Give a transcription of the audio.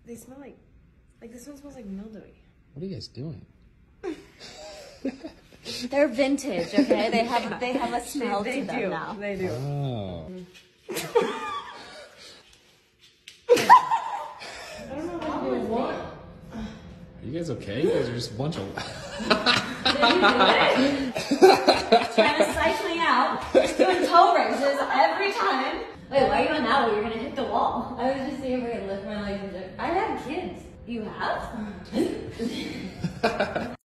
They smell like this one smells like mildewy. What are you guys doing? They're vintage, okay? They have a smell to them now. They do. Oh. I don't know what to do with what. Are you guys okay? You guys are just a bunch of... Trying to psych me out. Just doing toe raises every time. Wait, why are you on that way? You're gonna hit the wall. I was just seeing if I could lift my legs and I have kids. You have?